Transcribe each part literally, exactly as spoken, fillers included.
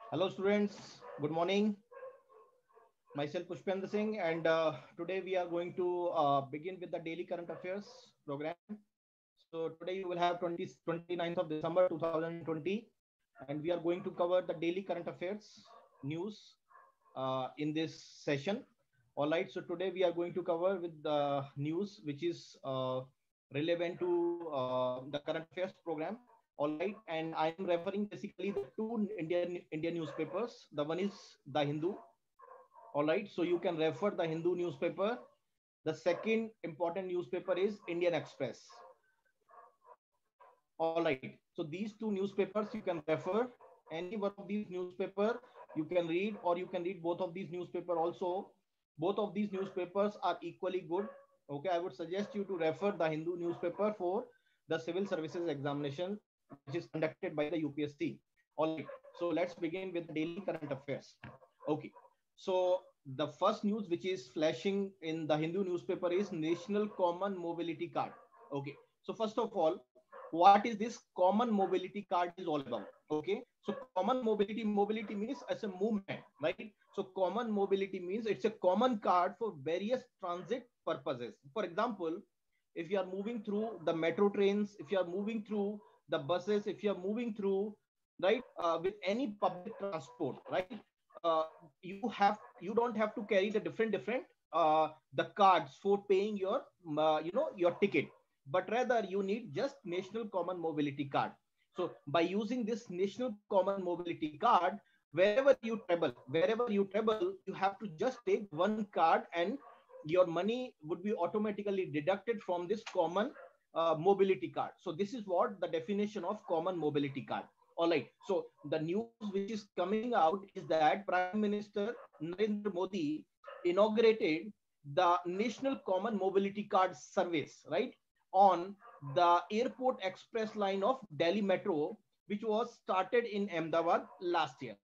Hello students, good morning. Myself Pushpendra Singh and uh, today we are going to uh, begin with the daily current affairs program. So today you will have twenty, twenty-ninth of December two thousand twenty and we are going to cover the daily current affairs news uh, in this session. All right, so today we are going to cover with the news which is uh, relevant to uh, the current affairs program. All right, and I am referring basically the two Indian Indian newspapers. The one is the Hindu. All right, so you can refer the Hindu newspaper. The second important newspaper is Indian Express. All right, so these two newspapers you can refer. Any one of these newspaper you can read, or you can read both of these newspaper also. Both of these newspapers are equally good. Okay, I would suggest you to refer the Hindu newspaper for the civil services examination which is conducted by the U P S C. All right, so let's begin with the daily current affairs. Okay, so the first news which is flashing in the Hindu newspaper is National Common Mobility Card. Okay, so first of all, what is this common mobility card is all about? Okay, so common mobility mobility means as a movement, right? So common mobility means it's a common card for various transit purposes. For example, if you are moving through the metro trains, if you are moving through the buses, if you are moving through, right, uh, with any public transport, right, uh, you have you don't have to carry the different different uh, the cards for paying your uh, you know your ticket, but rather you need just national common mobility card. So by using this national common mobility card, wherever you travel wherever you travel you have to just take one card, and your money would be automatically deducted from this common uh, mobility card. So this is what the definition of common mobility card. All right, so the news which is coming out is that Prime Minister Narendra Modi inaugurated the national common mobility card service, right, on the airport express line of Delhi Metro, which was started in Ahmedabad last year.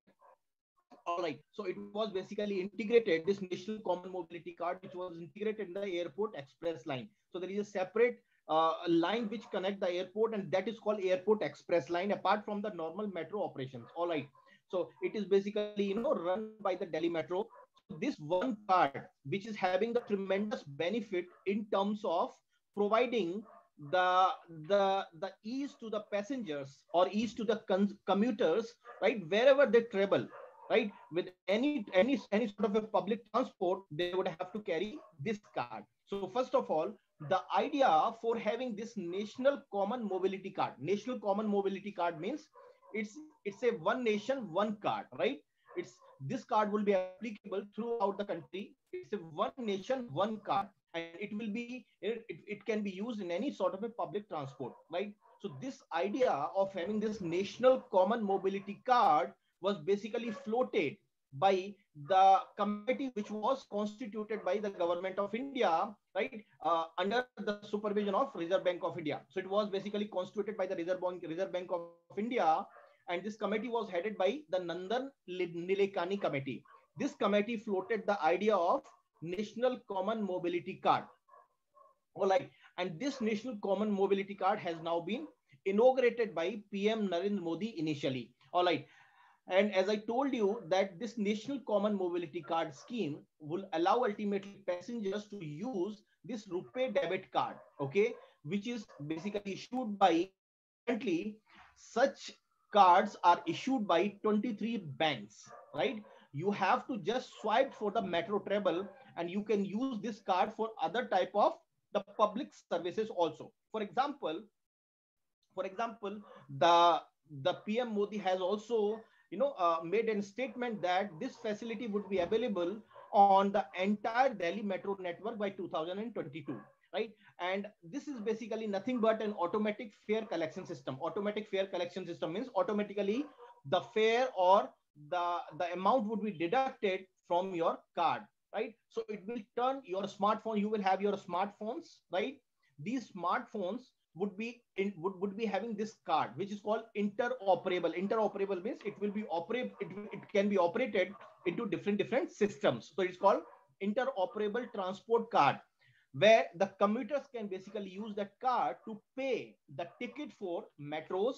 All right, so it was basically integrated, this national common mobility card, which was integrated in the airport express line. So there is a separate uh, line which connect the airport, and that is called airport express line, apart from the normal metro operations. All right, so it is basically, you know, run by the Delhi Metro. So this one card which is having the tremendous benefit in terms of providing the the the ease to the passengers or ease to the commuters, right, wherever they travel, right, with any any any sort of a public transport, they would have to carry this card. So first of all, the idea for having this national common mobility card, national common mobility card means it's it's a one nation one card, right? It's this card will be applicable throughout the country. It's a one nation one card, and it will be it, it, it can be used in any sort of a public transport, right? So this idea of having this national common mobility card was basically floated by the committee which was constituted by the government of India, right, uh, under the supervision of Reserve Bank of India. So it was basically constituted by the Reserve Bank, Reserve Bank of India, and this committee was headed by the Nandan Nilekani committee. This committee floated the idea of national common mobility card. All right, and this national common mobility card has now been inaugurated by P M Narendra Modi initially. All right, and as I told you that this national common mobility card scheme will allow ultimately passengers to use this RuPay debit card, okay, which is basically issued by, currently such cards are issued by twenty-three banks, right? You have to just swipe for the metro travel, and you can use this card for other type of the public services also. For example, for example, the the P M Modi has also, you know, uh, made a statement that this facility would be available on the entire Delhi metro network by two thousand twenty-two, right? And this is basically nothing but an automatic fare collection system. Automatic fare collection system means automatically the fare or the the amount would be deducted from your card, right? So it will turn your smartphone, you will have your smartphones, right? These smartphones would be in, would, would be having this card which is called interoperable. Interoperable means it will be operate it, it can be operated into different different systems. So it's called interoperable transport card, where the commuters can basically use that card to pay the ticket for metros,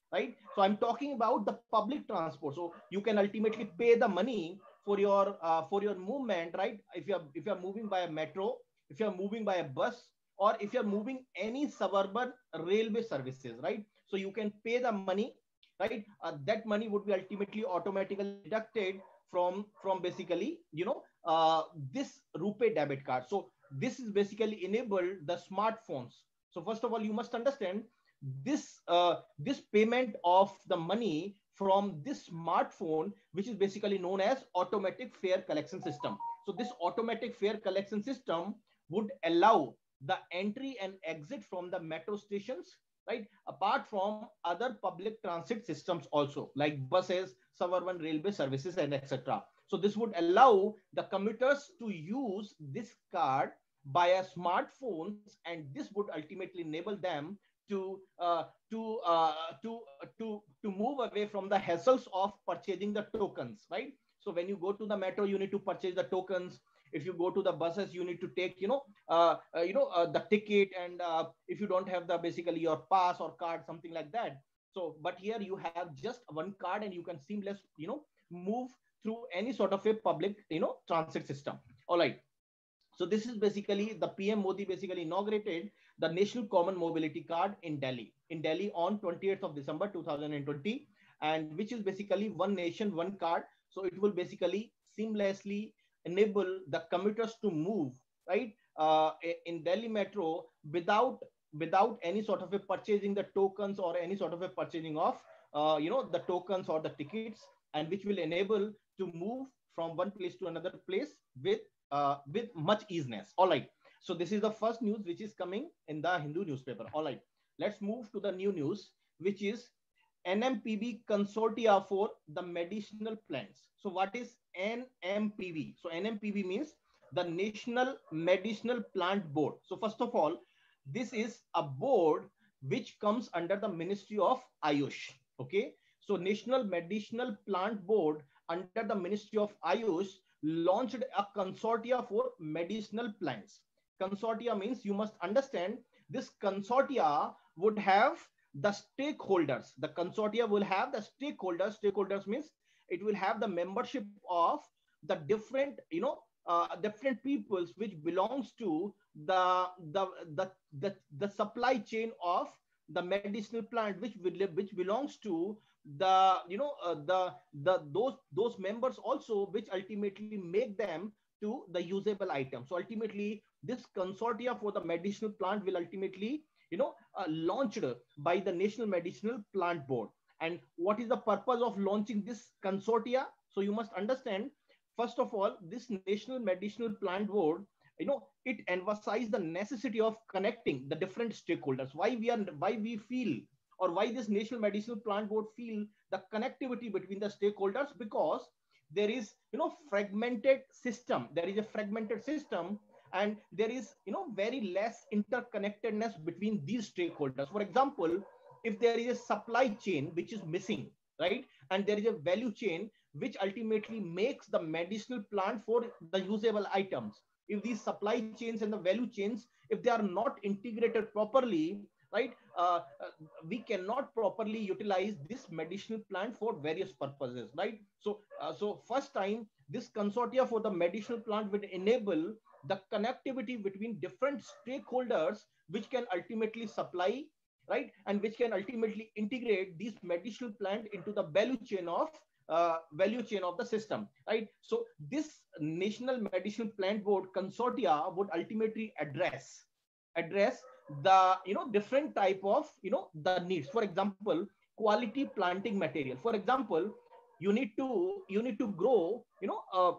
right? So I'm talking about the public transport. So you can ultimately pay the money for your uh, for your movement, right? If you're if you're moving by a metro, if you're moving by a bus, or if you're moving any suburban railway services, right? So you can pay the money, right? Uh, that money would be ultimately automatically deducted from from basically, you know, uh, this RuPay debit card. So this is basically enabled the smartphones. So first of all, you must understand this uh, this payment of the money from this smartphone, which is basically known as automatic fare collection system. So this automatic fare collection system would allow the entry and exit from the metro stations, right? Apart from other public transit systems also, like buses, suburban railway services, and et cetera. So this would allow the commuters to use this card via smartphones, and this would ultimately enable them to uh, to uh, to to to move away from the hassles of purchasing the tokens, right? So when you go to the metro, you need to purchase the tokens. If you go to the buses, you need to take, you know, uh, uh, you know, uh, the ticket, and uh, if you don't have the basically your pass or card, something like that. So, but here you have just one card, and you can seamless, you know, move through any sort of a public, you know, transit system. All right. So this is basically the P M Modi basically inaugurated the National Common Mobility Card in Delhi, in Delhi on twenty-eighth of December two thousand twenty, and which is basically one nation, one card. So it will basically seamlessly enable the commuters to move, right, uh, in Delhi Metro without without any sort of a purchasing the tokens or any sort of a purchasing of, uh, you know, the tokens or the tickets, and which will enable to move from one place to another place with uh, with much easiness. All right. So this is the first news which is coming in the Hindu newspaper. All right. Let's move to the new news, which is N M P B consortia for the medicinal plants. So what is N M P B? So N M P B means the National Medicinal Plant Board. So first of all, this is a board which comes under the Ministry of Ayush. Okay. So National Medicinal Plant Board under the Ministry of Ayush launched a consortia for medicinal plants. Consortia means, you must understand, this consortia would have the stakeholders. The consortia will have the stakeholders. Stakeholders means it will have the membership of the different, you know, uh, different peoples which belongs to the, the, the, the, the supply chain of the medicinal plant, which will, which belongs to the, you know, uh, the the those those members also, which ultimately make them to the usable item. So ultimately this consortia for the medicinal plant will ultimately, you know, uh, launched by the National Medicinal Plant Board. And what is the purpose of launching this consortia? So you must understand, first of all, this National Medicinal Plant Board, you know, it emphasized the necessity of connecting the different stakeholders. Why we are why we feel, or why this National Medicinal Plant Board feel the connectivity between the stakeholders? Because there is, you know, fragmented system. There is a fragmented system, and there is, you know, very less interconnectedness between these stakeholders. For example, if there is a supply chain which is missing, right, and there is a value chain which ultimately makes the medicinal plant for the usable items, if these supply chains and the value chains, if they are not integrated properly, right, uh, uh, we cannot properly utilize this medicinal plant for various purposes, right? So uh, so first time this consortia for the medicinal plant will enable the connectivity between different stakeholders, which can ultimately supply, right, and which can ultimately integrate these medicinal plant into the value chain of uh, value chain of the system, right? So this National Medicinal Plant Board consortia would ultimately address address the, you know, different type of, you know, the needs. For example, quality planting material. For example, you need to you need to grow, you know, uh,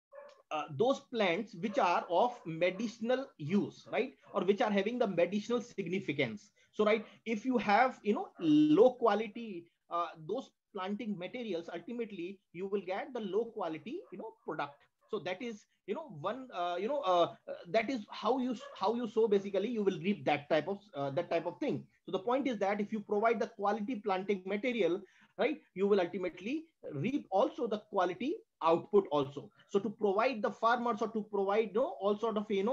uh, those plants which are of medicinal use, right, or which are having the medicinal significance. So right, if you have, you know, low quality uh, those planting materials, ultimately you will get the low quality, you know, product. So that is, you know, one uh, you know uh, uh, that is how you how you sow, basically you will reap that type of uh, that type of thing. So the point is that if you provide the quality planting material, right, you will ultimately reap also the quality output also. So to provide the farmers, or to provide, you know, all sort of, you know,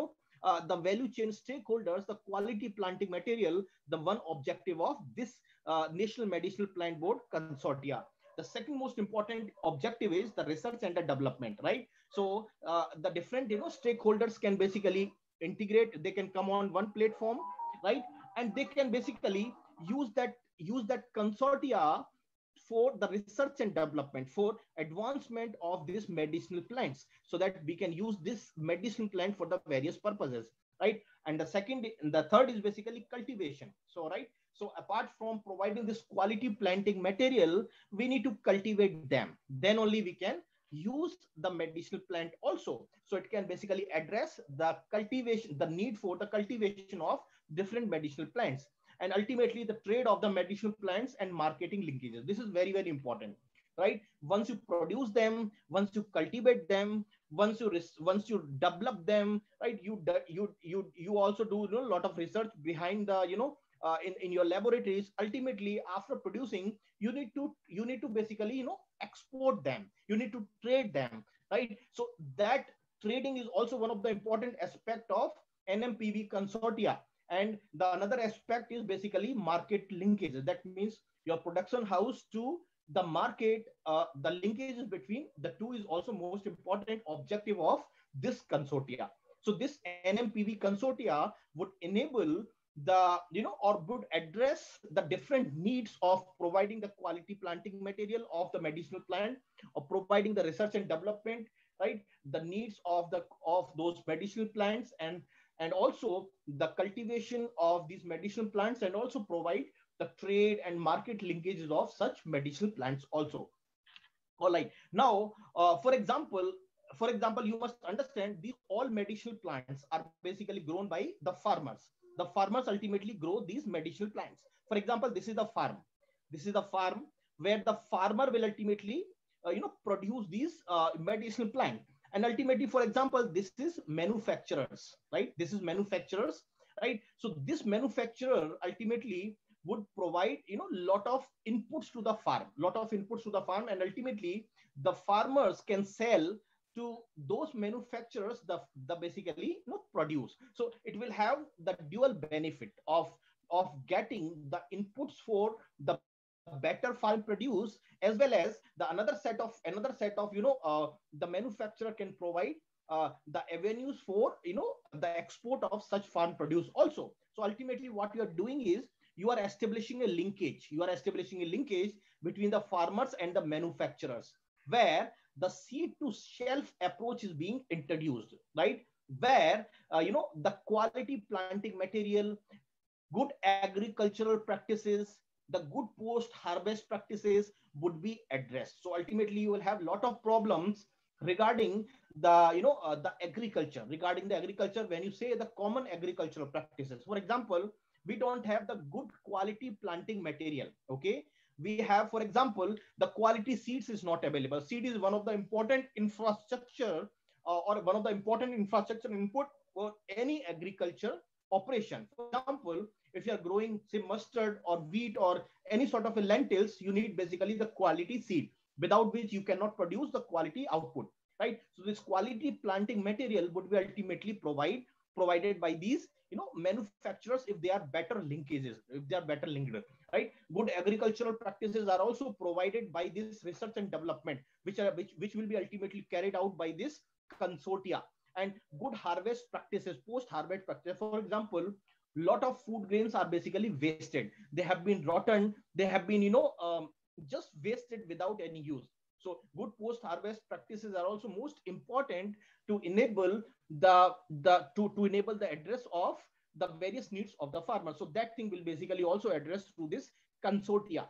uh, the value chain stakeholders the quality planting material, the one objective of this uh, National Medicinal Plant Board Consortia. The second most important objective is the research and the development, right? So uh, the different, you know, stakeholders can basically integrate, they can come on one platform, right? And they can basically use that use that consortia for the research and development, for advancement of these medicinal plants, so that we can use this medicinal plant for the various purposes, right? And the second, the third is basically cultivation. So, right, so apart from providing this quality planting material, we need to cultivate them, then only we can use the medicinal plant also. So it can basically address the cultivation, the need for the cultivation of different medicinal plants, and ultimately the trade of the medicinal plants and marketing linkages. This is very, very important, right? Once you produce them, once you cultivate them, once you once you develop them, right, you you you you also do, you know, a lot of research behind the, you know, uh, in in your laboratories. Ultimately, after producing, you need to you need to basically, you know, export them, you need to trade them, right? So that trading is also one of the important aspect of N M P B consortia. And the another aspect is basically market linkages. That means your production house to the market, uh, the linkages between the two is also most important objective of this consortia. So this N M P B consortia would enable the, you know, or would address the different needs of providing the quality planting material of the medicinal plant, or providing the research and development, right, the needs of the of those medicinal plants, and and also the cultivation of these medicinal plants, and also provide the trade and market linkages of such medicinal plants also. All right. Now, uh, for example, for example, you must understand these all medicinal plants are basically grown by the farmers. The farmers ultimately grow these medicinal plants. For example, this is the farm. This is the farm where the farmer will ultimately, uh, you know, produce these uh, medicinal plant. And ultimately, for example, this is manufacturers, right? This is manufacturers, right? So this manufacturer ultimately would provide, you know, lot of inputs to the farm, lot of inputs to the farm, and ultimately the farmers can sell to those manufacturers the, the basically, you know, produce. So it will have the dual benefit of of getting the inputs for the better farm produce, as well as the another set of another set of, you know, uh, the manufacturer can provide uh, the avenues for, you know, the export of such farm produce also. So ultimately what you are doing is you are establishing a linkage, you are establishing a linkage between the farmers and the manufacturers, where the seed to shelf approach is being introduced, right? Where uh, you know, the quality planting material, good agricultural practices, the good post harvest practices would be addressed. So ultimately you will have a lot of problems regarding the, you know, uh, the agriculture, regarding the agriculture when you say the common agricultural practices. For example, we don't have the good quality planting material, okay? We have, for example, the quality seeds is not available. Seed is one of the important infrastructure, uh, or one of the important infrastructure input for any agriculture operation. For example, if you are growing, say, mustard or wheat or any sort of a lentils, you need basically the quality seed, without which you cannot produce the quality output, right? So this quality planting material would be ultimately provide provided by these, you know, manufacturers, if they are better linkages, if they are better linked, right? Good agricultural practices are also provided by this research and development, which are which which will be ultimately carried out by this consortia. And good harvest practices, post harvest practices, for example, lot of food grains are basically wasted, they have been rotten, they have been, you know, um, just wasted without any use. So good post harvest practices are also most important to enable the the to, to enable the address of the various needs of the farmer. So that thing will basically also address through this consortia.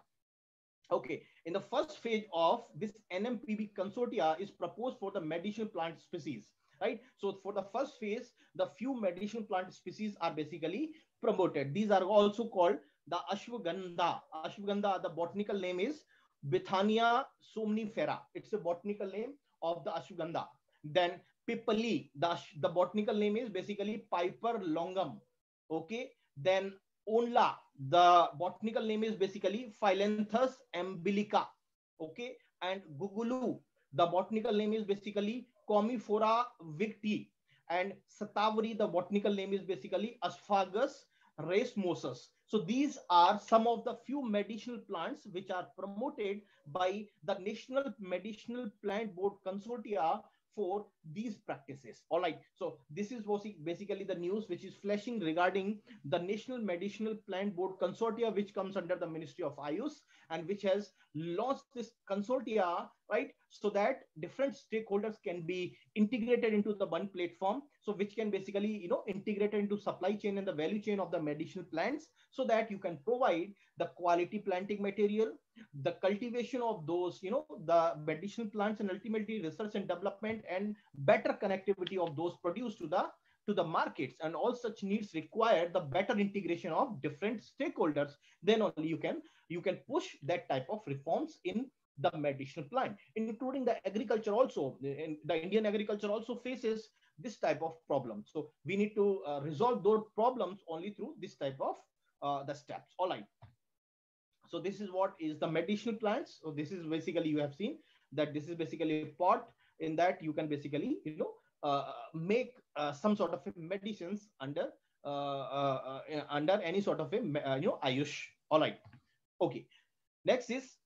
Okay, in the first phase of this N M P B consortia is proposed for the medicinal plant species, right? So for the first phase, the few medicinal plant species are basically promoted. These are also called the ashwagandha. Ashwagandha, the botanical name is Bithania somnifera. It's a botanical name of the ashwagandha. Then pipali, the, the botanical name is basically Piper longum. Okay, then onla, the botanical name is basically Phyllanthus umbilica. Okay, and gugulu, the botanical name is basically Commiphora victi. and Satavari, the botanical name is basically Asphagus racemosus. So these are some of the few medicinal plants which are promoted by the National Medicinal Plant Board Consortia for these practices. All right. So this is basically the news which is flashing regarding the National Medicinal Plant Board Consortia, which comes under the Ministry of Ayush and which has launched this consortia, right? So that different stakeholders can be integrated into the one platform. So which can basically, you know, integrated into supply chain and the value chain of the medicinal plants, so that you can provide the quality planting material, the cultivation of those, you know, the medicinal plants, and ultimately research and development and better connectivity of those produced to the to the markets. And all such needs require the better integration of different stakeholders. Then only you can you can push that type of reforms in the medicinal plant, including the agriculture also. In the Indian agriculture also faces this type of problem. So we need to uh, resolve those problems only through this type of uh, the steps. All right. So this is what is the medicinal plants. So this is basically, you have seen that this is basically a pot in that you can basically, you know, uh, make uh, some sort of medicines under uh, uh, uh, under any sort of a uh, you know Ayush. All right. Okay. Next is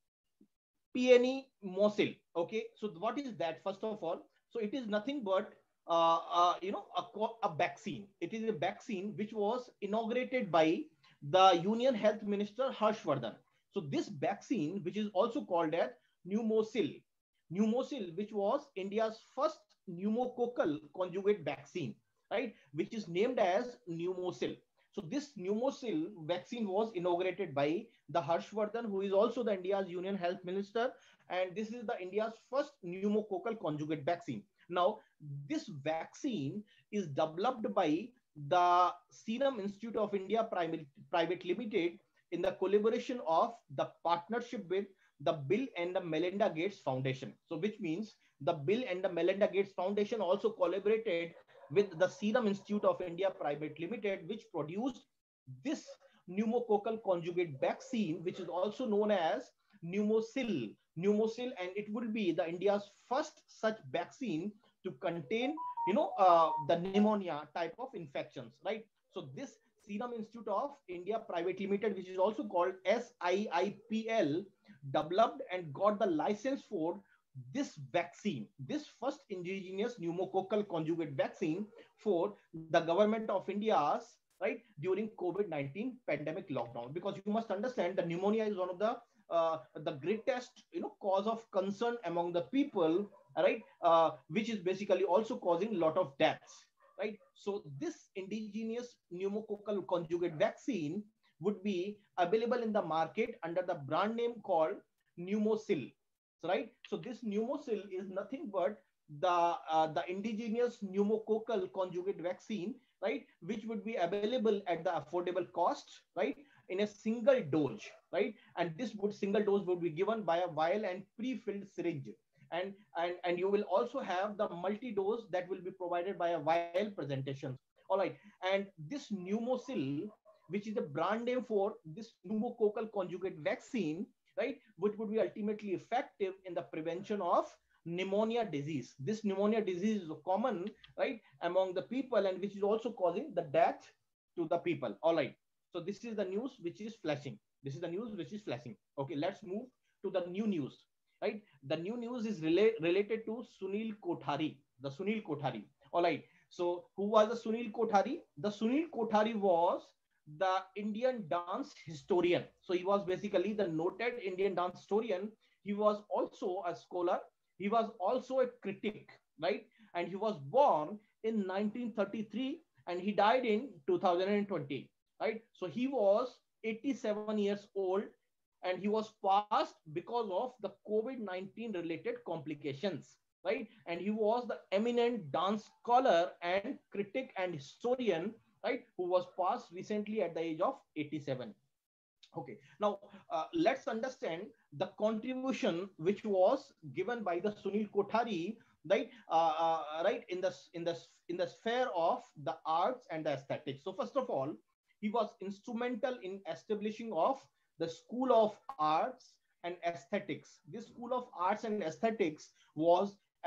Peony Mosil. Okay. So what is that? First of all, so it is nothing but uh, uh, you know a, a vaccine. It is a vaccine which was inaugurated by the Union Health Minister Harshvardhan. So this vaccine, which is also called as Pneumosil, Pneumosil, which was India's first pneumococcal conjugate vaccine, right, which is named as Pneumosil. So this Pneumosil vaccine was inaugurated by the Harshvardhan, who is also the India's Union Health Minister, and this is the India's first pneumococcal conjugate vaccine. Now, this vaccine is developed by the Serum Institute of India Private, Private Limited in the collaboration of the partnership with the Bill and the Melinda Gates Foundation. So which means the Bill and the Melinda Gates Foundation also collaborated with the Serum Institute of India Private Limited, which produced this pneumococcal conjugate vaccine, which is also known as Pneumosil. Pneumosil, and it will be the India's first such vaccine to contain, you know, uh, the pneumonia type of infections, right? So this Serum Institute of India Private Limited, which is also called S I I P L, developed and got the license for this vaccine, this first indigenous pneumococcal conjugate vaccine for the government of India's, right, during COVID nineteen pandemic lockdown. Because you must understand the pneumonia is one of the uh, the greatest, you know, cause of concern among the people, right, uh, which is basically also causing a lot of deaths, right? So this indigenous pneumococcal conjugate vaccine would be available in the market under the brand name called Pneumosil, right? So this Pneumosil is nothing but the uh, the indigenous pneumococcal conjugate vaccine, right, which would be available at the affordable cost, right, in a single dose, right? And this would single dose would be given by a vial and pre-filled syringe. And, and, and you will also have the multi-dose that will be provided by a vial presentations. All right. And this Pneumosil, which is the brand name for this pneumococcal conjugate vaccine, right, which would be ultimately effective in the prevention of pneumonia disease. This pneumonia disease is common, right, among the people, and which is also causing the death to the people. All right. So this is the news which is flashing. This is the news which is flashing. Okay, let's move to the new news. Right, the new news is rela related to Sunil Kothari, the Sunil Kothari. All right. So who was the Sunil Kothari? The Sunil Kothari was the Indian dance historian. So he was basically the noted Indian dance historian. He was also a scholar. He was also a critic, right? And he was born in nineteen thirty-three and he died in two thousand twenty, right? So he was eighty-seven years old and he was passed because of the COVID nineteen related complications, right? And he was the eminent dance scholar and critic and historian, right, who was passed recently at the age of eighty-seven. Okay, now uh, let's understand the contribution which was given by the Sunil Kothari, right, uh, uh, right, in the in the in the sphere of the arts and the aesthetics. So first of all, he was instrumental in establishing of the School of Arts and Aesthetics. This School of Arts and Aesthetics was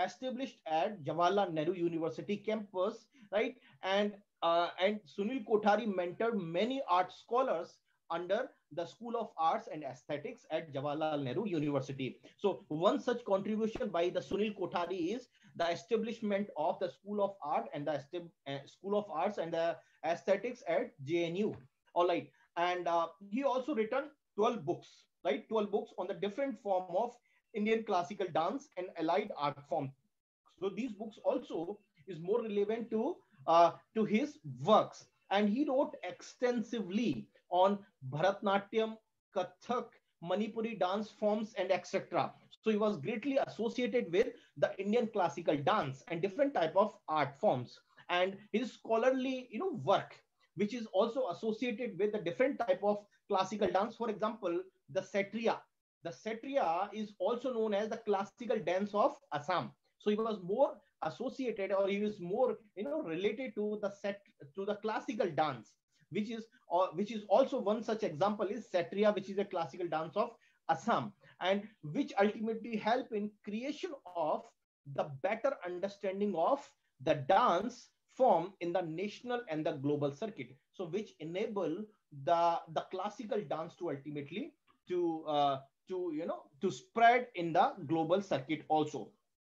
established at Jawaharlal Nehru University campus, right? And uh, and Sunil Kothari mentored many art scholars under the School of Arts and Aesthetics at Jawaharlal Nehru University. So one such contribution by the Sunil Kothari is the establishment of the School of Art and the uh, School of Arts and the Aesthetics at J N U. All right, and uh, he also written twelve books, right? twelve books on the different form of Indian classical dance and allied art form. So these books also is more relevant to uh, to his works, and he wrote extensively on Bharatnatyam, Kathak, Manipuri dance forms, and et cetera. So he was greatly associated with the Indian classical dance and different type of art forms. And his scholarly, you know, work, which is also associated with the different type of classical dance. For example, the Satriya. The Satriya is also known as the classical dance of Assam. So he was more associated, or he was more, you know, related to the set to the classical dance, which is or which is also one such example is Satriya, which is a classical dance of Assam, and which ultimately help in creation of the better understanding of the dance form in the national and the global circuit. So which enable the the classical dance to ultimately to uh, to you know to spread in the global circuit also.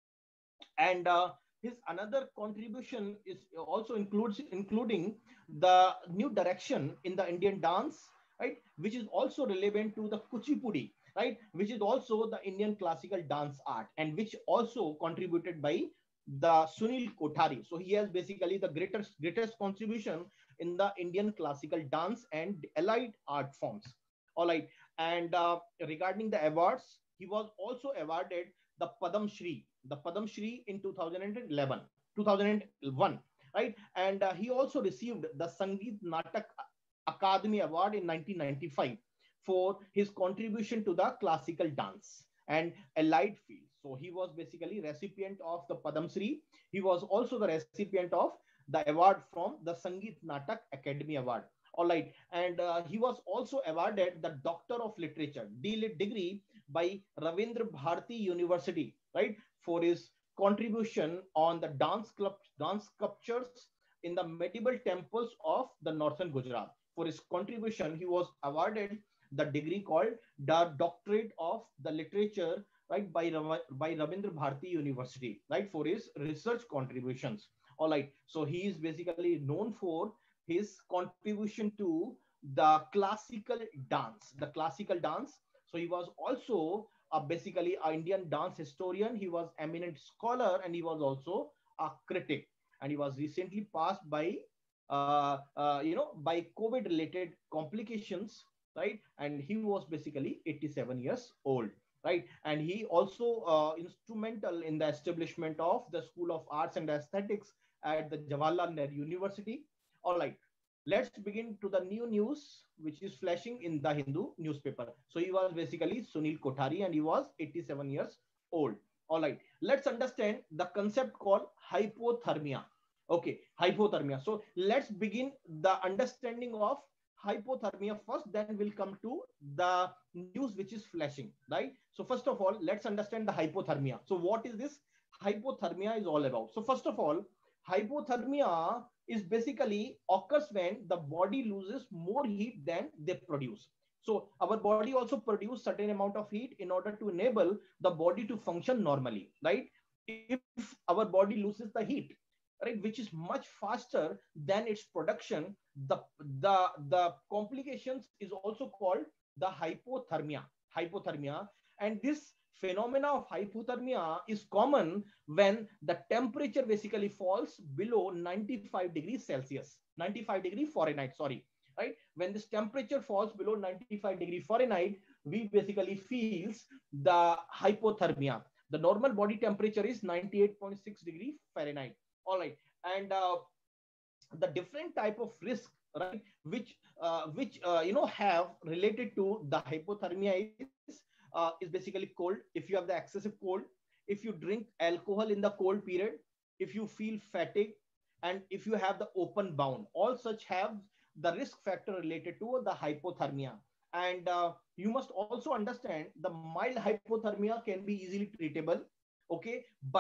And uh, his another contribution is also includes including the new direction in the Indian dance, right, which is also relevant to the Kuchipudi, right, which is also the Indian classical dance art, and which also contributed by the Sunil Kothari. So he has basically the greatest greatest contribution in the Indian classical dance and allied art forms. All right, and uh, regarding the awards, he was also awarded the Padam Shri, the Padam Shri in two thousand eleven, two thousand one, right? And uh, he also received the Sangeet Natak Akademi Award in nineteen ninety-five for his contribution to the classical dance and allied field. So he was basically recipient of the Padam Shri. He was also the recipient of the award from the Sangeet Natak Academy Award. All right, and uh, he was also awarded the Doctor of Literature D Lit degree by Ravindra Bharati University, right, for his contribution on the dance club dance sculptures in the medieval temples of the northern Gujarat. For his contribution, he was awarded the degree called the Doctorate of the Literature, right, by by Ravindra Bharati University, right, for his research contributions. All right, so he is basically known for his contribution to the classical dance, the classical dance. So he was also uh, basically an Indian dance historian. He was eminent scholar, and he was also a critic. And he was recently passed by, uh, uh, you know, by COVID related complications, right? And he was basically eighty-seven years old, right? And he also uh, instrumental in the establishment of the School of Arts and Aesthetics at the Jawaharlal Nehru University. All right, let's begin to the new news, which is flashing in the Hindu newspaper. So he was basically Sunil Kothari, and he was eighty-seven years old. All right, let's understand the concept called hypothermia. Okay, hypothermia. So let's begin the understanding of hypothermia first, then we'll come to the news which is flashing, right? So first of all, let's understand the hypothermia. So what is this hypothermia is all about? So first of all, hypothermia is basically occurs when the body loses more heat than they produce. So our body also produce certain amount of heat in order to enable the body to function normally, right? If our body loses the heat, right, which is much faster than its production, the the the complications is also called the hypothermia. Hypothermia, and this phenomena of hypothermia is common when the temperature basically falls below ninety-five degrees Celsius, ninety-five degree Fahrenheit, sorry, right? When this temperature falls below ninety-five degree Fahrenheit, we basically feels the hypothermia. The normal body temperature is ninety-eight point six degree Fahrenheit. All right, and uh, the different type of risk, right, which uh, which uh, you know have related to the hypothermia is uh, is basically cold. If you have the excessive cold, if you drink alcohol in the cold period, if you feel fatigue, and if you have the open bound, all such have the risk factor related to the hypothermia. And uh, you must also understand the mild hypothermia can be easily treatable, okay, but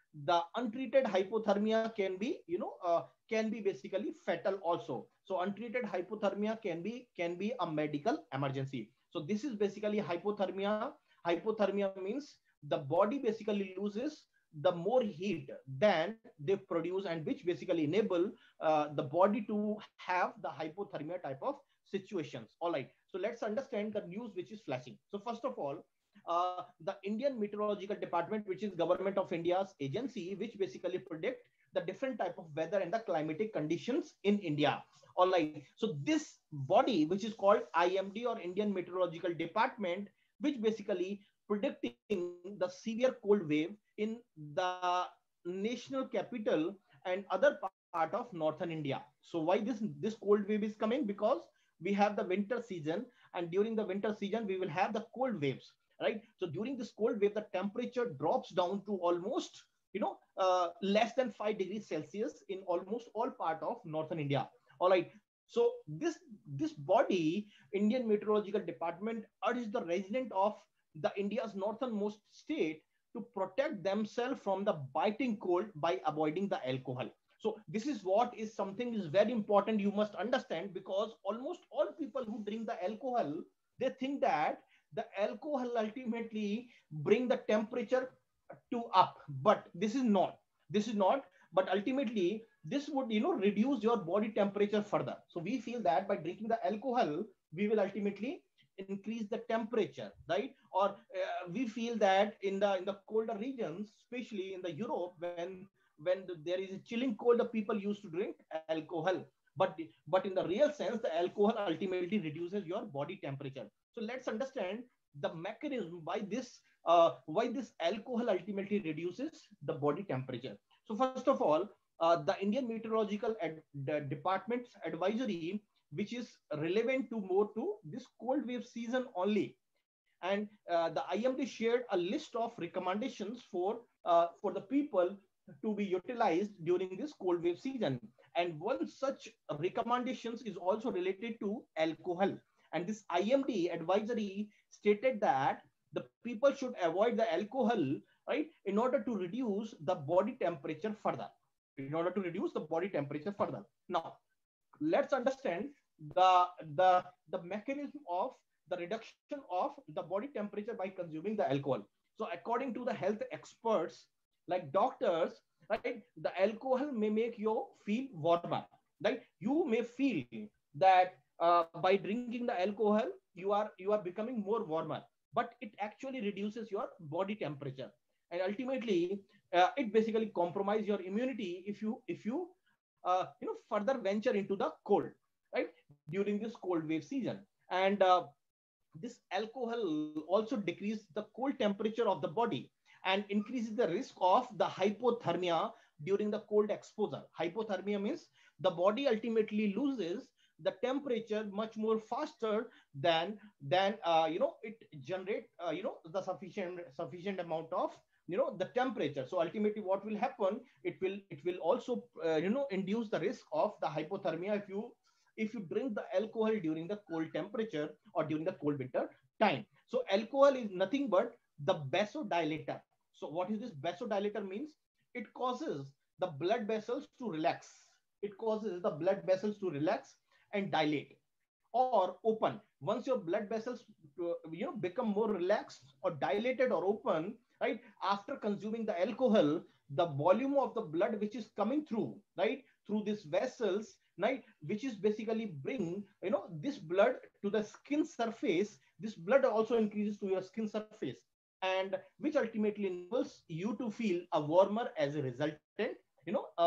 the untreated hypothermia can be, you know, uh, can be basically fatal also. So untreated hypothermia can be can be a medical emergency. So this is basically hypothermia. Hypothermia means the body basically loses the more heat than they produce, and which basically enable uh, the body to have the hypothermia type of situations. All right, so let's understand the news which is flashing. So first of all, uh, the Indian Meteorological Department, which is government of India's agency, which basically predict the different type of weather and the climatic conditions in India. All right, so this body, which is called I M D or Indian Meteorological Department, which basically predicting the severe cold wave in the national capital and other part of northern India. So why this this cold wave is coming? Because we have the winter season, and during the winter season we will have the cold waves, right? So during this cold wave the temperature drops down to almost, you know, uh, less than five degrees Celsius in almost all part of northern India. All right, so this this body, Indian Meteorological Department, urges the resident of the India's northernmost state to protect themselves from the biting cold by avoiding the alcohol. So this is what is something is very important you must understand, because almost all people who drink the alcohol, they think that the alcohol ultimately bring the temperature to up, but this is not. This is not. But ultimately, this would, you know, reduce your body temperature further. So we feel that by drinking the alcohol, we will ultimately increase the temperature, right? Or uh, we feel that in the in the colder regions, especially in the Europe, when when there is a chilling cold, the people used to drink alcohol. But but in the real sense, the alcohol ultimately reduces your body temperature. So let's understand the mechanism why this uh, why this alcohol ultimately reduces the body temperature. So first of all, uh, the Indian Meteorological Ad- the Department's advisory, which is relevant to more to this cold wave season only. And uh, the I M D shared a list of recommendations for uh, for the people to be utilized during this cold wave season. And one such recommendations is also related to alcohol. And this I M D advisory stated that the people should avoid the alcohol, right, in order to reduce the body temperature further. In order to reduce the body temperature further. Now, let's understand the the the mechanism of the reduction of the body temperature by consuming the alcohol. So according to the health experts like doctors, right, the alcohol may make you feel warmer, right? You may feel that uh, by drinking the alcohol you are you are becoming more warmer, but it actually reduces your body temperature. And ultimately uh, it basically compromise your immunity if you if you uh, you know further venture into the cold, right, during this cold wave season. And uh, this alcohol also decreases the cold temperature of the body and increases the risk of the hypothermia during the cold exposure. Hypothermia means the body ultimately loses the temperature much more faster than than uh, you know it generate uh, you know the sufficient sufficient amount of, you know, the temperature. So ultimately what will happen, it will it will also uh, you know induce the risk of the hypothermia if you if you drink the alcohol during the cold temperature or during the cold winter time. So alcohol is nothing but the vasodilator. So what is this vasodilator means? It causes the blood vessels to relax. It causes the blood vessels to relax and dilate or open. Once your blood vessels uh, you know become more relaxed or dilated or open, right, after consuming the alcohol, the volume of the blood which is coming through, right, through these vessels, right, which is basically bring, you know, this blood to the skin surface. This blood also increases to your skin surface, and which ultimately enables you to feel a warmer as a resultant, you know uh,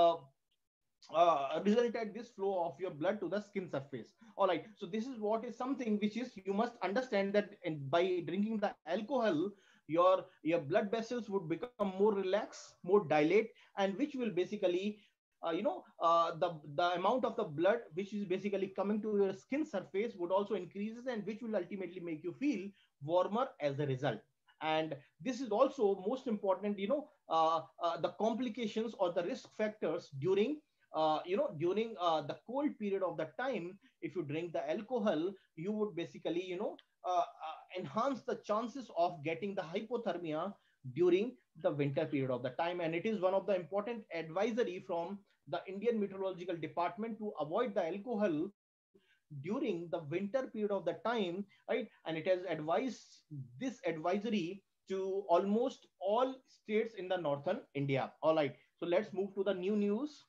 uh, resulted this flow of your blood to the skin surface. All right, so this is what is something which is you must understand that in, by drinking the alcohol, your your blood vessels would become more relaxed, more dilate, and which will basically uh, you know uh, the the amount of the blood which is basically coming to your skin surface would also increases, and which will ultimately make you feel warmer as a result. And this is also most important, you know uh, uh, the complications or the risk factors during uh, you know during uh, the cold period of the time. If you drink the alcohol, you would basically, you know uh, uh, enhance the chances of getting the hypothermia during the winter period of the time. And it is one of the important advisory from the Indian Meteorological Department to avoid the alcohol during the winter period of the time, right? And it has advised this advisory to almost all states in the northern India. All right. So let's move to the new news.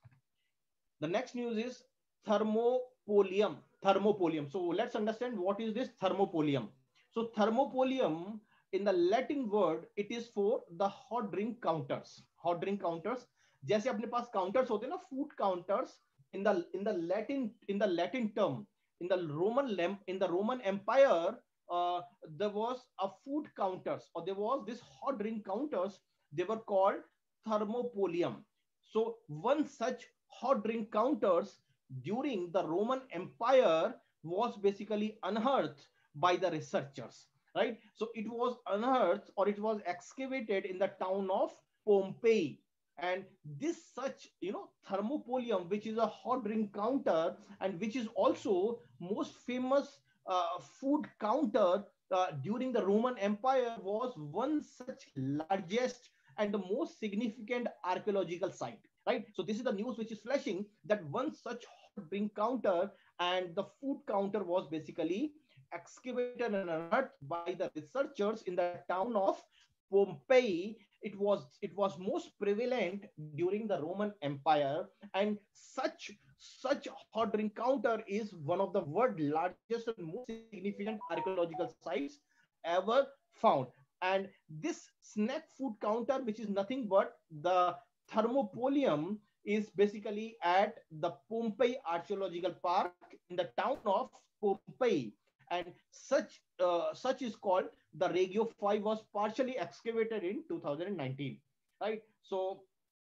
The next news is thermopolium. Thermopolium. So let's understand what is this thermopolium. So thermopolium, in the Latin word, it is for the hot drink counters. Hot drink counters. जैसे अपने पास counters होते हैं ना, food counters. In the in the Latin in the Latin term, in the Roman in the Roman Empire, uh, there was a food counters, or there was this hot drink counters. They were called thermopolium. So one such hot drink counters during the Roman Empire was basically unearthed by the researchers, right? So it was unearthed, or it was excavated in the town of Pompeii. And this such, you know, thermopolium, which is a hot drink counter and which is also most famous uh, food counter uh, during the Roman Empire, was one such largest and the most significant archaeological site, right? So this is the news which is flashing, that one such hot drink counter and the food counter was basically excavated and unearthed by the researchers in the town of Pompeii. It was it was most prevalent during the Roman Empire, and such such hot drink counter is one of the world's largest and most significant archaeological sites ever found. And this snack food counter, which is nothing but the thermopolium, is basically at the Pompeii Archaeological Park in the town of Pompeii. And such uh, such is called the Regio five, was partially excavated in two thousand nineteen, right? So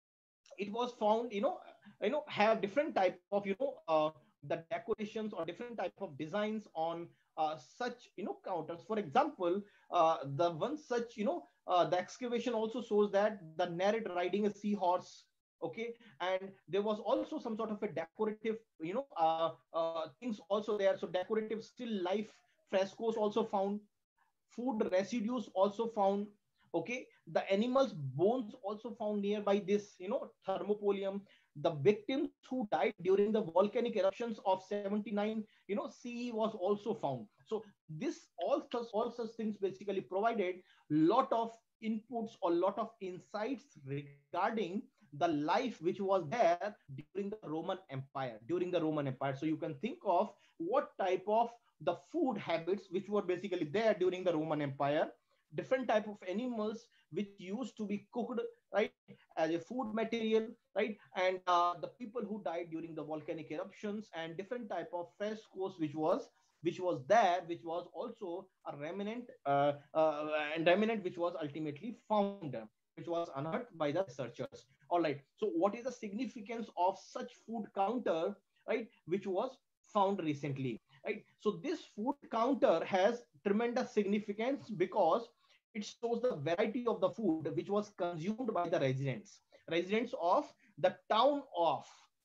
it was found, you know, you know, have different type of, you know, uh, the decorations or different type of designs on uh, such, you know, counters. For example, uh, the one such, you know, uh, the excavation also shows that the narrator riding a seahorse. Okay, and there was also some sort of a decorative, you know, uh, uh, things also there. So decorative still life frescoes also found, food residues also found. Okay, the animals bones also found nearby this, you know, thermopolium. The victims who died during the volcanic eruptions of seventy-nine, you know, C E was also found. So this all such all such things basically provided lot of inputs or lot of insights regarding the life which was there during the Roman Empire, during the Roman Empire. So you can think of what type of the food habits which were basically there during the Roman Empire, different type of animals which used to be cooked, right, as a food material, right, and uh, the people who died during the volcanic eruptions, and different type of frescoes which was which was there, which was also a remnant uh, uh, and remnant which was ultimately found, which was unearthed by the researchers. All right. So what is the significance of such food counter, right, which was found recently, right? So this food counter has tremendous significance because it shows the variety of the food which was consumed by the residents, residents of the town of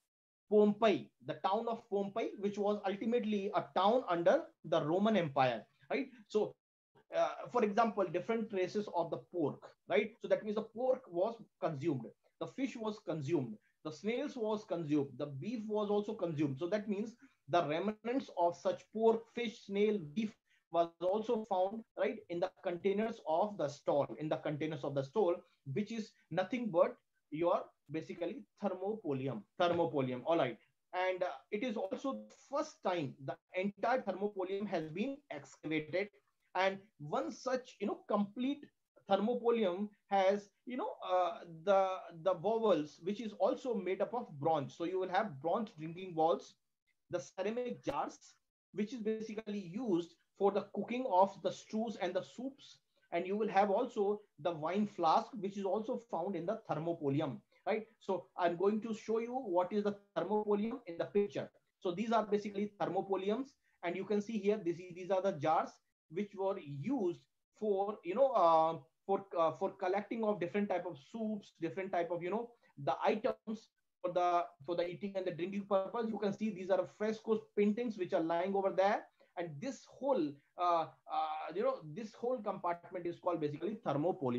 Pompeii, the town of Pompeii, which was ultimately a town under the Roman Empire, right? So uh, for example, different traces of the pork, right? So that means the pork was consumed, the fish was consumed, the snails was consumed, the beef was also consumed. So that means the remnants of such pork, fish, snail, beef was also found, right, in the containers of the stall, in the containers of the stall, which is nothing but your basically thermopolium, thermopolium. All right. And uh, it is also the first time the entire thermopolium has been excavated, and one such, you know, complete thermopolium has, you know, uh, the the bowls, which is also made up of bronze. So you will have bronze drinking bowls, the ceramic jars, which is basically used for the cooking of the stews and the soups, and you will have also the wine flask, which is also found in the thermopolium, right? So I'm going to show you what is the thermopolium in the picture. So these are basically thermopoliums, and you can see here, this is, these are the jars which were used for, you know, uh, for uh, for collecting of different type of soups, different type of, you know, the items for the for the eating and the drinking purpose. You can see these are frescoes paintings which are lying over there, and this whole uh, uh, you know, this whole compartment is called basically thermopolium.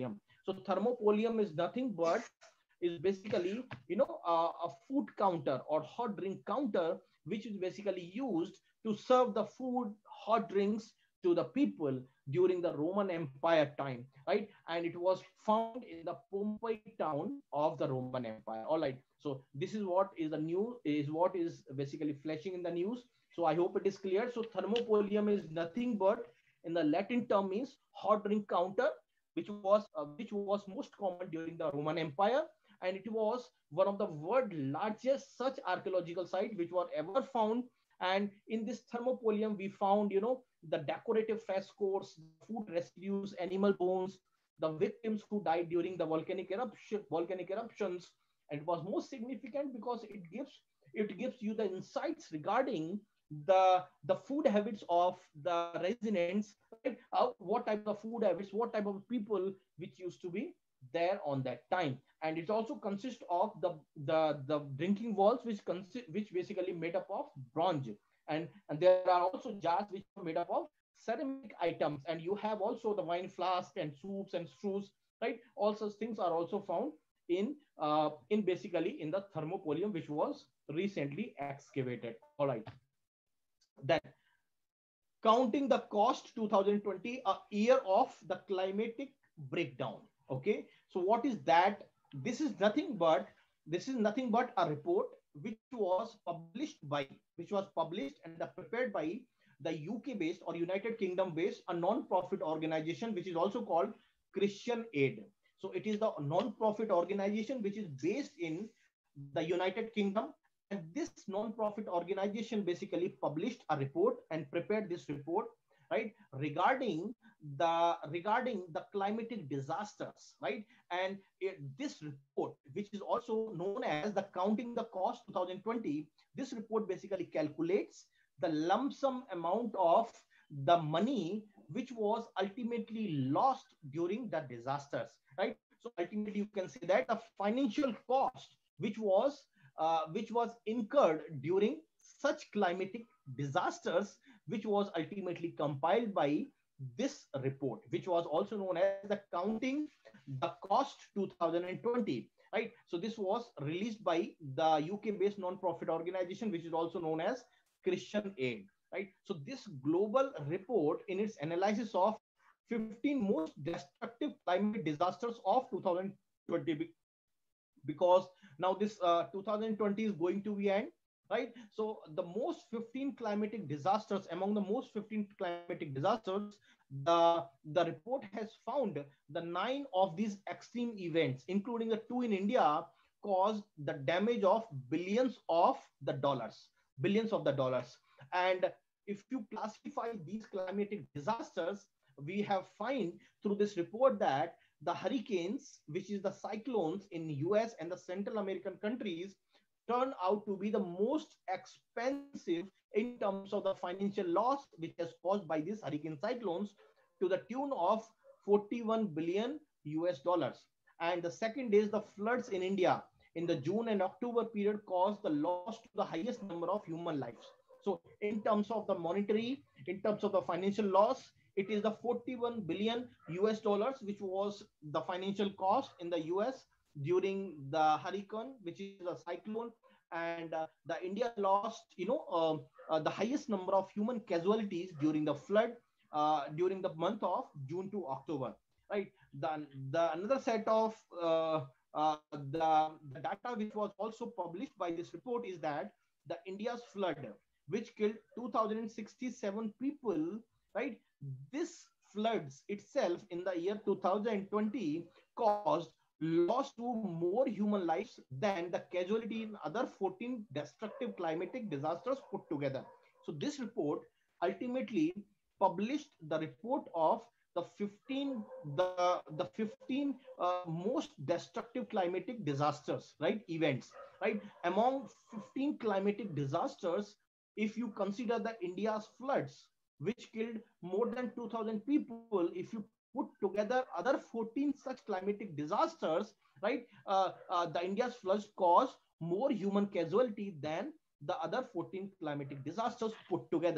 So thermopolium is nothing but is basically, you know, uh, a food counter or hot drink counter, which is basically used to serve the food, hot drinks to the people during the Roman Empire time, right? And it was found in the Pompeii town of the Roman Empire. All right. So this is what is the new is what is basically flashing in the news. So I hope it is clear. So thermopolium is nothing but in the Latin term means hot drink counter, which was uh, which was most common during the Roman Empire, and it was one of the world largest such archaeological site which were ever found. And in this thermopolium we found, you know, the decorative frescoes, food residues, animal bones, the victims who died during the volcanic eruption volcanic eruptions. And it was most significant because it gives it gives you the insights regarding the the food habits of the residents, right? Uh, what type of food habits, what type of people which used to be there on that time. And it also consists of the the the drinking walls which consist which basically made up of bronze. And and there are also jars which are made up of ceramic items, and you have also the wine flask and soups and stews, right? All such things are also found in uh, in basically in the thermopolium which was recently excavated. All right. Then counting the cost twenty twenty, a year of the climatic breakdown. Okay, so what is that? This is nothing but this is nothing but a report which was published by which was published and the prepared by the U K based or United Kingdom based a non-profit organization which is also called Christian Aid. So it is the non-profit organization which is based in the United Kingdom, and this non-profit organization basically published a report and prepared this report, right, regarding the regarding the climatic disasters, right? And it, this report, which is also known as the Counting the Cost twenty twenty, this report basically calculates the lump sum amount of the money which was ultimately lost during the disasters, right? So ultimately you can say that the financial cost which was uh, which was incurred during such climatic disasters, which was ultimately compiled by this report, which was also known as the Counting the Cost twenty twenty, right? So this was released by the U K-based non-profit organization, which is also known as Christian Aid, right? So this global report, in its analysis of fifteen most destructive climate disasters of twenty twenty, because now this uh, twenty twenty is going to be end, right? So the most fifteen climatic disasters, among the most fifteen climatic disasters, the the report has found the nine of these extreme events, including the two in India, caused the damage of billions of the dollars billions of the dollars. And if you classify these climatic disasters, we have find through this report that the hurricanes, which is the cyclones in U S and the Central American countries, turn out to be the most expensive in terms of the financial loss which has caused by these hurricane cyclones, to the tune of forty-one billion U S dollars. And the second is the floods in India in the June and October period caused the loss to the highest number of human lives. So in terms of the monetary, in terms of the financial loss, it is the forty-one billion U S dollars, which was the financial cost in the U S during the hurricane, which is a cyclone. And uh, the India lost, you know, um, uh, the highest number of human casualties during the flood uh, during the month of June to October, right? The, the another set of uh, uh, the, the data which was also published by this report is that the India's flood, which killed two thousand sixty-seven people, right? This floods itself in the year two thousand twenty caused loss to more human lives than the casualty in other fourteen destructive climatic disasters put together. So this report ultimately published the report of the fifteen the the fifteen uh, most destructive climatic disasters, right, events, right? Among fifteen climatic disasters, if you consider the India's floods, which killed more than two thousand people, if you put together other fourteen such climatic disasters, right, uh, uh, the India's floods caused more human casualty than the other fourteen climatic disasters put together.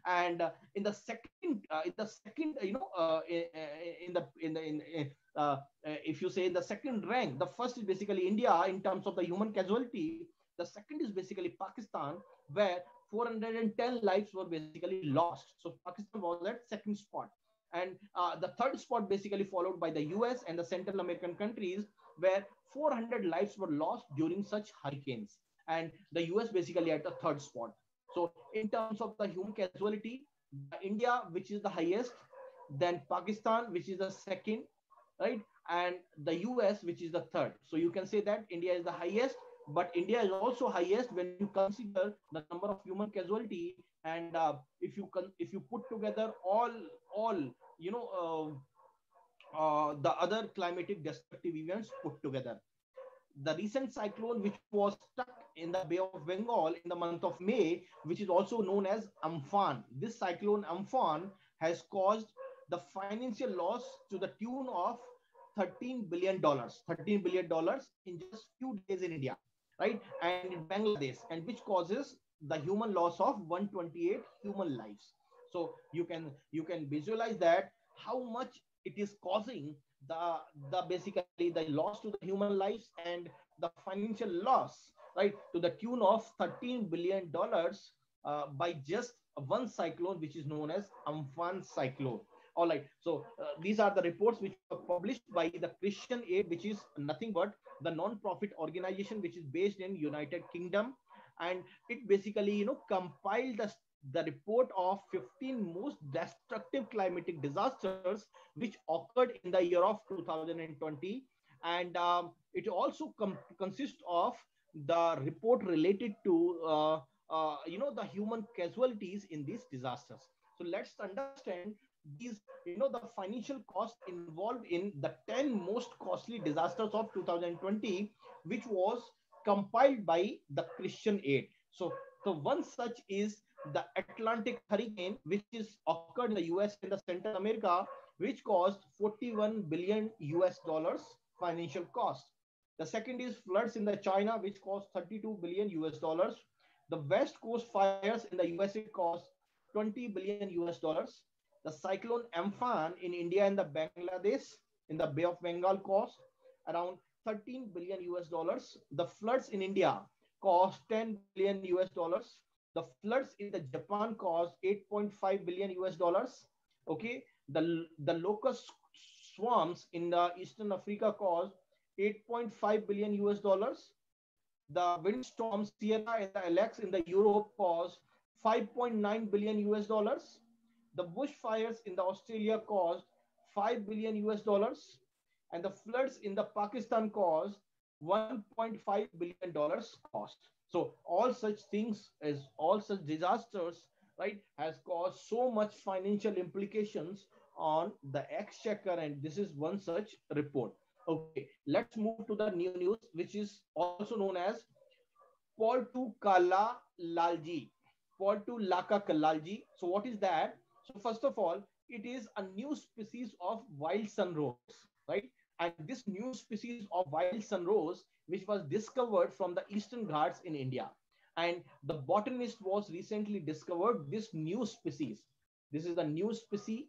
And uh, in the second, uh, in the second, you know, uh, in the in the in uh, uh, if you say in the second rank, the first is basically India in terms of the human casualty. The second is basically Pakistan, where four hundred ten lives were basically lost. So Pakistan was at second spot. And uh, the third spot basically followed by the U S and the Central American countries, where four hundred lives were lost during such hurricanes. And the U S basically at the third spot. So in terms of the human casualty, the India, which is the highest, then Pakistan, which is the second, right? And the U S, which is the third. So you can say that India is the highest, but India is also highest when you consider the number of human casualty. And uh, if you can, if you put together all, all, you know, uh, uh, the other climatic destructive events put together. The recent cyclone, which was stuck in the Bay of Bengal in the month of May, which is also known as Amphan. This cyclone Amphan has caused the financial loss to the tune of thirteen billion dollars, thirteen billion dollars in just few days in India, right? And in Bangladesh, and which causes the human loss of one hundred twenty-eight human lives. So you can you can visualize that how much it is causing the the basically the loss to the human lives and the financial loss, right, to the tune of thirteen billion dollars uh, by just one cyclone, which is known as Amphan cyclone. All right, so uh, these are the reports which were published by the Christian Aid, which is nothing but the non-profit organization which is based in United Kingdom. And it basically, you know, compiled the the report of fifteen most destructive climatic disasters which occurred in the year of two thousand twenty. And um, it also com- consists of the report related to uh, uh, you know, the human casualties in these disasters. So let's understand these, you know, the financial cost involved in the ten most costly disasters of two thousand twenty, which was compiled by the Christian Aid. So so one such is the Atlantic hurricane, which is occurred in the U S and the Central America, which caused forty-one billion U S dollars financial cost. The second is floods in the China, which cost thirty-two billion U S dollars. The West Coast fires in the U S A cost twenty billion U S dollars. The cyclone Amphan in India and the Bangladesh in the Bay of Bengal cost around thirteen billion U S dollars. The floods in India cost ten billion U S dollars. The floods in the Japan cost eight point five billion U S dollars. Okay, the the locust swarms in the Eastern Africa caused eight point five billion U S dollars. The windstorm Sierra and the Alex in the Europe caused five point nine billion U S dollars. The bushfires in the Australia caused five billion U S dollars, and the floods in the Pakistan caused one point five billion dollars cost. So all such things as all such disasters, right, has caused so much financial implications on the exchequer, and this is one such report. Okay, let's move to the new news, which is also known as Portulaka lalji. Portulaka lalji. So what is that? So first of all, it is a new species of wild sunrose, right? And this new species of wild sunrose, which was discovered from the Eastern Ghats in India. And the botanist was recently discovered this new species. This is the new species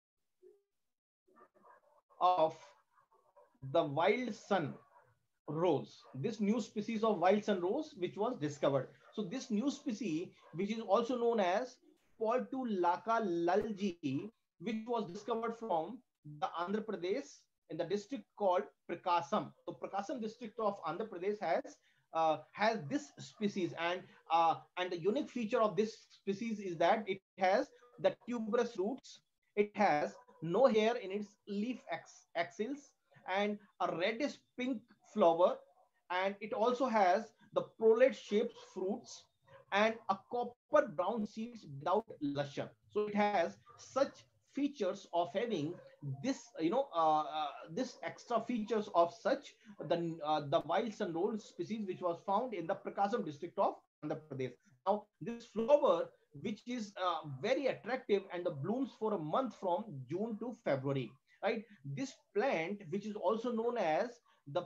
of the wild sun rose. This new species of wild sun rose, which was discovered. So this new species, which is also known as Portulaka lalji, which was discovered from the Andhra Pradesh in the district called Prakasam. So Prakasam district of Andhra Pradesh has uh, has this species, and uh, and the unique feature of this species is that it has the tuberous roots. It has no hair in its leaf ax- axils, and a reddish pink flower, and it also has the prolate shaped fruits and a copper brown seeds without lustre. So it has such features of having this, you know, uh, uh, this extra features of such the uh, the wild sunroll species, which was found in the Prakasam district of Andhra Pradesh. Now this flower, which is uh, very attractive, and the blooms for a month from June to February, right? This plant, which is also known as the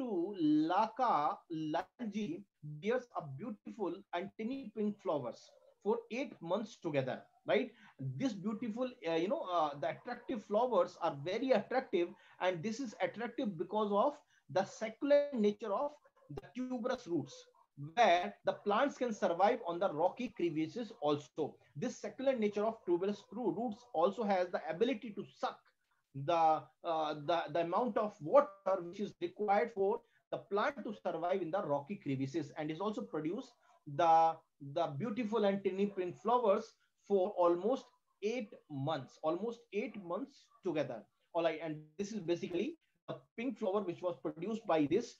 Portulaka lalji, bears a beautiful and tiny pink flowers. for eight months together, right? This beautiful, uh, you know, uh, the attractive flowers are very attractive, and this is attractive because of the succulent nature of the tuberous roots, where the plants can survive on the rocky crevices also. This succulent nature of tuberous roots also has the ability to suck the, uh, the, the amount of water which is required for the plant to survive in the rocky crevices, and is also produce the, the beautiful and tiny pink flowers for almost eight months, almost eight months together. All right, and this is basically the pink flower which was produced by this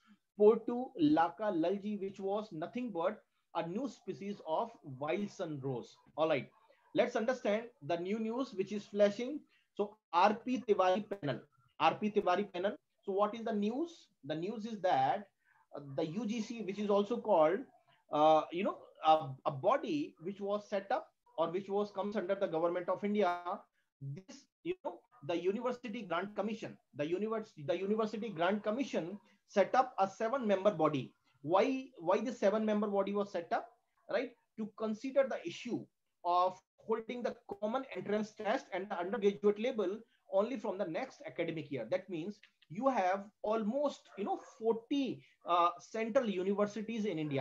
Portulaca lulgi, which was nothing but a new species of wild sun rose. All right, let's understand the new news which is flashing. So R P Tiwari panel, R P Tiwari panel. So what is the news? The news is that uh, the U G C, which is also called, uh, you know, a, a body which was set up or which was comes under the government of India. This, you know, the University Grant Commission, the university, the University Grant Commission set up a seven-member body. Why, why this seven-member body was set up? Right, to consider the issue of holding the common entrance test and the undergraduate level only from the next academic year. That means you have almost, you know, forty uh, central universities in India.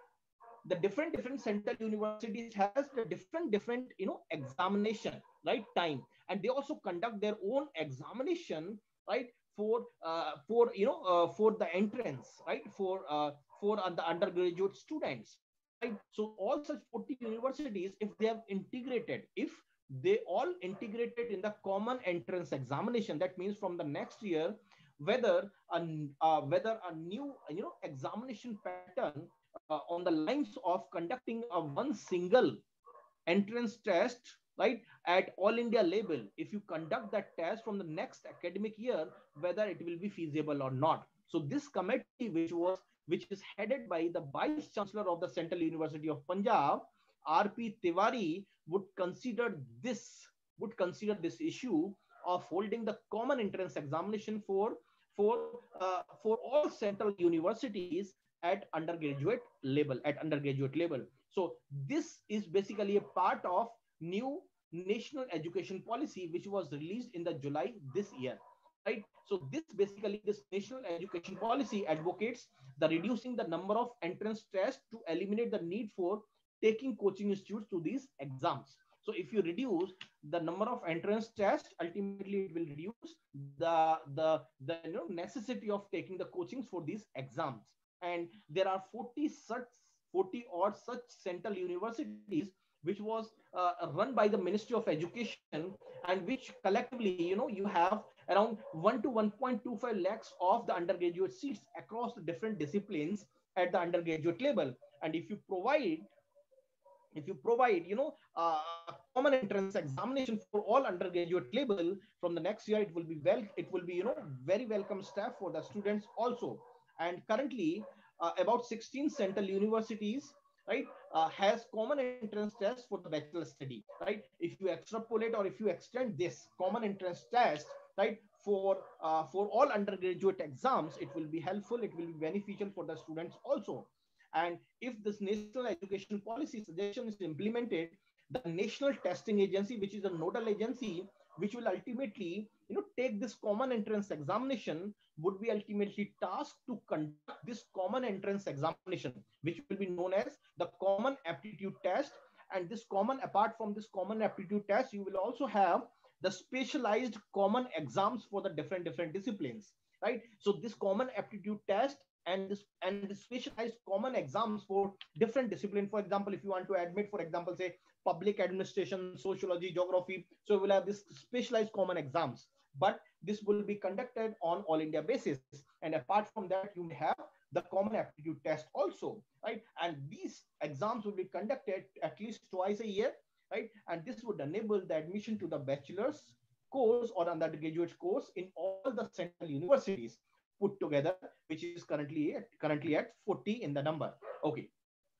The different different central universities has the different different you know examination, right, time, and they also conduct their own examination, right, for uh, for you know uh, for the entrance, right, for uh, for uh, the undergraduate students, right. So all such forty universities, if they have integrated, if they all integrated in the common entrance examination, that means from the next year, whether a uh, whether a new you know examination pattern uh, on the lines of conducting a one single entrance test, right, at all India level, if you conduct that test from the next academic year, whether it will be feasible or not. So this committee, which was which is headed by the vice chancellor of the Central University of Punjab, R P Tiwari, would consider this would consider this issue of holding the common entrance examination for for uh, for all central universities at undergraduate level at undergraduate level. So this is basically a part of new national education policy which was released in the July this year, right. So this basically this national education policy advocates the reducing the number of entrance tests to eliminate the need for taking coaching institutes to these exams. So if you reduce the number of entrance tests, ultimately it will reduce the the the you know, necessity of taking the coachings for these exams. And there are forty such forty odd such central universities which was uh, run by the Ministry of Education, and which collectively, you know, you have around one to one point two five lakhs of the undergraduate seats across the different disciplines at the undergraduate level. And if you provide if you provide you know uh, common entrance examination for all undergraduate level from the next year, it will be well it will be you know very welcome step for the students also. And currently uh, about sixteen central universities, right, uh, has common entrance test for the bachelor study, right. If you extrapolate or if you extend this common entrance test, right, for uh, for all undergraduate exams, it will be helpful, it will be beneficial for the students also. And if this national education policy suggestion is implemented, the National Testing Agency, which is a nodal agency, which will ultimately, you know, take this common entrance examination, would be ultimately tasked to conduct this common entrance examination, which will be known as the Common Aptitude Test. And this common, apart from this common aptitude test, you will also have the specialized common exams for the different different disciplines, right. So this common aptitude test and this and the specialized common exams for different disciplines. For example, if you want to admit, for example, say public administration, sociology, geography, so we'll have this specialized common exams, but this will be conducted on all India basis. And apart from that, you may have the common aptitude test also, right. And these exams will be conducted at least twice a year, right. And this would enable the admission to the bachelor's course or undergraduate course in all the central universities put together, which is currently at, currently at forty in the number. Okay.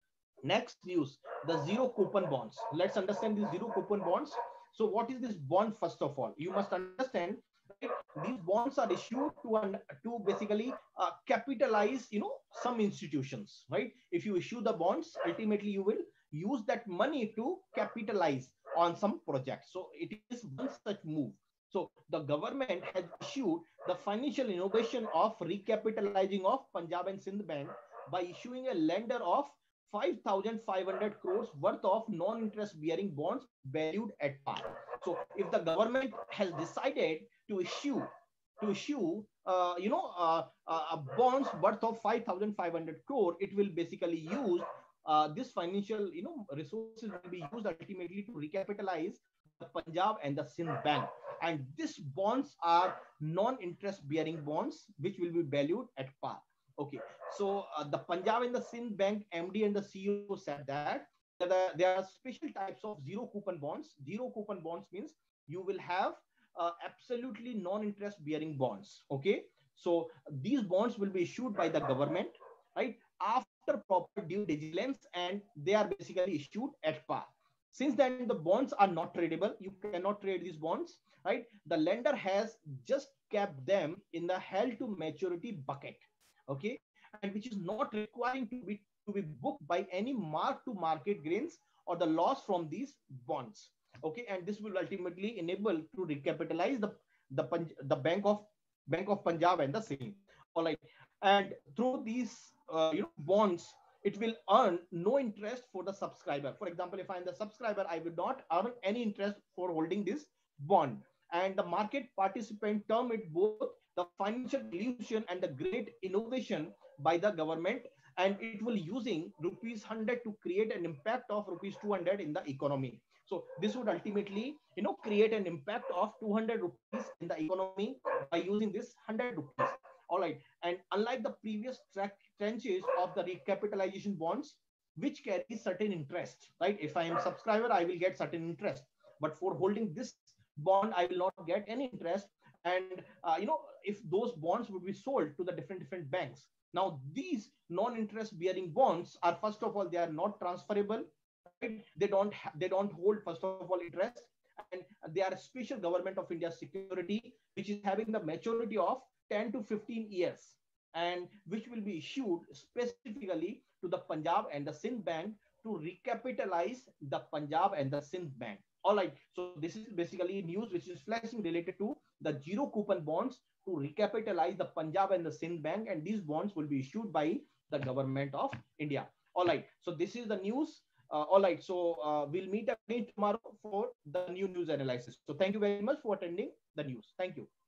Next news, the zero coupon bonds. Let's understand the zero coupon bonds. So what is this bond? First of all, you must understand, right, these bonds are issued to to basically uh, capitalize, you know, some institutions, right. If you issue the bonds, ultimately you will use that money to capitalize on some projects. So it is one such move. So the government has issued the financial innovation of recapitalizing of Punjab and Sindh Bank by issuing a lender of five thousand five hundred crores worth of non-interest bearing bonds valued at par. So if the government has decided to issue to issue uh, you know uh, uh, bonds worth of five thousand five hundred crore, it will basically use uh, this financial you know resources will be used ultimately to recapitalize the Punjab and the Sindh Bank. And these bonds are non-interest bearing bonds which will be valued at par. Okay, so uh, the Punjab and the Sindh Bank M D and the C E O said that there, there are special types of zero coupon bonds. Zero coupon bonds means you will have uh, absolutely non-interest bearing bonds. Okay, so these bonds will be issued by the government, right, after proper due diligence, and they are basically issued at par. Since then the bonds are not tradable, you cannot trade these bonds, right? The lender has just kept them in the held to maturity bucket, okay, and which is not requiring to be to be booked by any mark to market gains or the loss from these bonds. Okay, and this will ultimately enable to recapitalize the the the bank of bank of Punjab and the Sindh. All right, and through these uh, you know bonds, it will earn no interest for the subscriber. For example, if I'm the subscriber, I will not earn any interest for holding this bond. And the market participant term it both the financial illusion and the great innovation by the government, and it will using rupees one hundred to create an impact of rupees two hundred in the economy. So this would ultimately you know create an impact of two hundred rupees in the economy by using this one hundred rupees. All right, and unlike the previous track tranches of the recapitalization bonds which carry certain interest, right? If I am a subscriber, I will get certain interest, but for holding this bond I will not get any interest. And uh, you know if those bonds would be sold to the different different banks, now these non-interest bearing bonds are, first of all, they are not transferable, right? They don't they don't hold, first of all, interest, and they are a special government of India security which is having the maturity of ten to fifteen years, and which will be issued specifically to the Punjab and the Sindh Bank to recapitalize the Punjab and the Sindh Bank. All right, so this is basically news which is flashing related to the zero coupon bonds to recapitalize the Punjab and the Sindh Bank, and these bonds will be issued by the government of India. All right, so this is the news. Uh, all right, so uh, we'll meet again tomorrow for the new news analysis. So thank you very much for attending the news. Thank you.